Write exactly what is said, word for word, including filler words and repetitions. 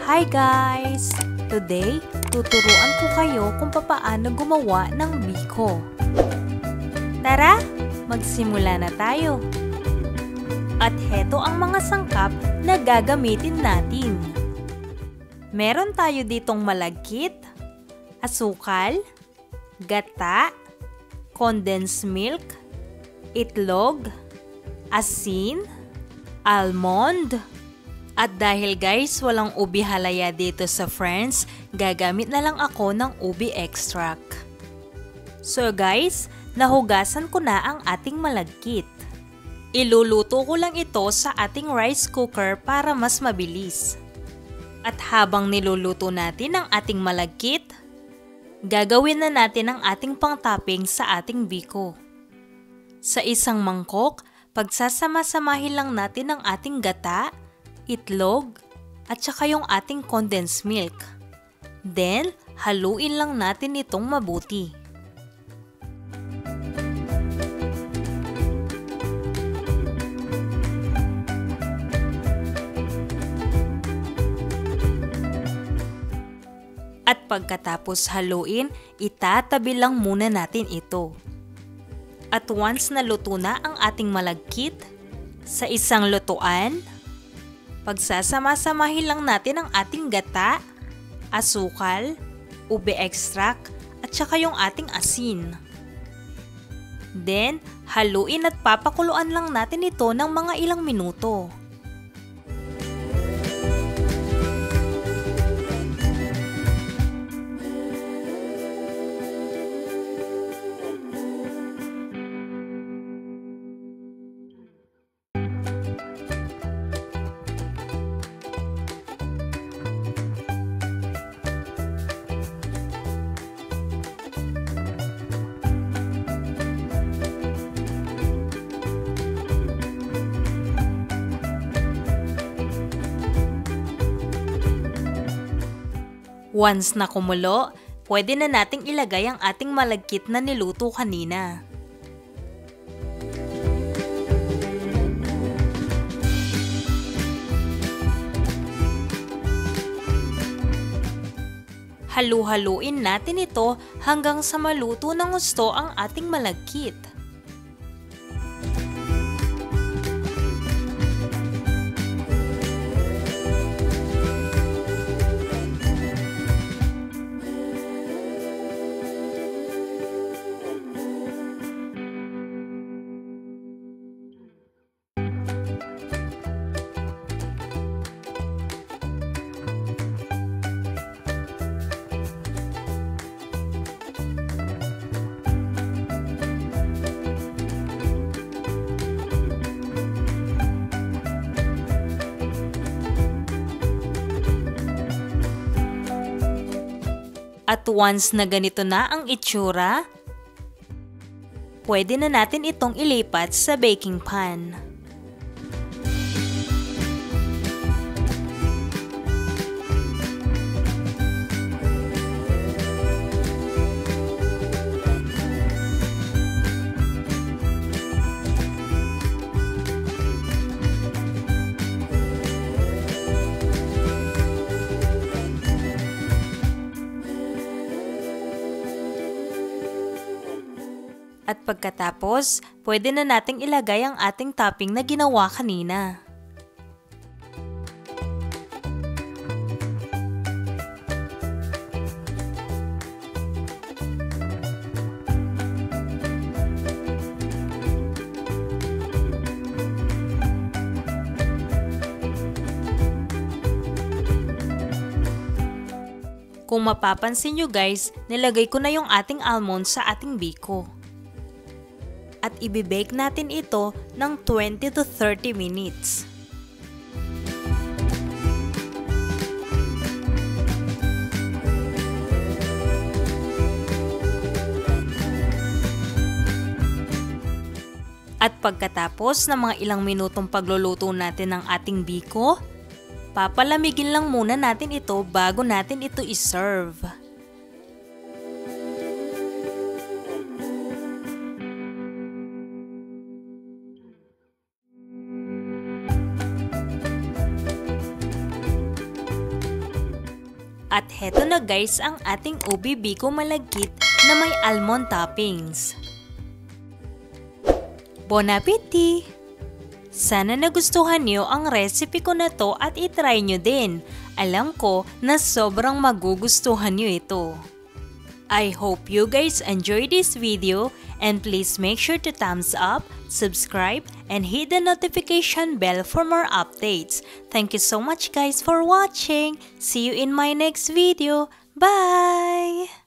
Hi guys! Today, tuturuan ko kayo kung papaano gumawa ng biko. Tara, magsimula na tayo! At heto ang mga sangkap na gagamitin natin. Meron tayo ditong malagkit, asukal, gata, condensed milk, itlog, asin, almond, at dahil guys walang ubi halaya dito sa Friends, gagamit na lang ako ng ubi extract. So guys, nahugasan ko na ang ating malagkit. Iluluto ko lang ito sa ating rice cooker para mas mabilis. At habang niluluto natin ang ating malagkit, gagawin na natin ang ating pang-topping sa ating biko. Sa isang mangkok, pagsasama-samahin lang natin ang ating gata, itlog, at saka yung ating condensed milk. Then, haluin lang natin itong mabuti. At pagkatapos haluin, itatabi lang muna natin ito. At once naluto na ang ating malagkit, sa isang lutuan, pagsasama-samahin lang natin ang ating gata, asukal, ube extract, at saka yung ating asin. Then, haluin at papakuluan lang natin ito ng mga ilang minuto. Once na kumulo, pwede na nating ilagay ang ating malagkit na niluto kanina. Halu-haluin natin ito hanggang sa maluto ng gusto ang ating malagkit. At once na ganito na ang itsura, pwede na natin itong ilipat sa baking pan. At pagkatapos, pwede na nating ilagay ang ating topping na ginawa kanina. Kung mapapansin nyo guys, nilagay ko na yung ating almond sa ating biko. At i-bake natin ito ng twenty to thirty minutes. At pagkatapos ng mga ilang minutong pagluluto natin ng ating biko, papalamigin lang muna natin ito bago natin ito i-serve. At heto na guys ang ating ubi biko malagkit na may almond toppings. Bon appetit! Sana nagustuhan niyo ang recipe ko na to at itry nyo din. Alam ko na sobrang magugustuhan niyo ito. I hope you guys enjoyed this video and please make sure to thumbs up, subscribe, and hit the notification bell for more updates. Thank you so much guys for watching. See you in my next video. Bye!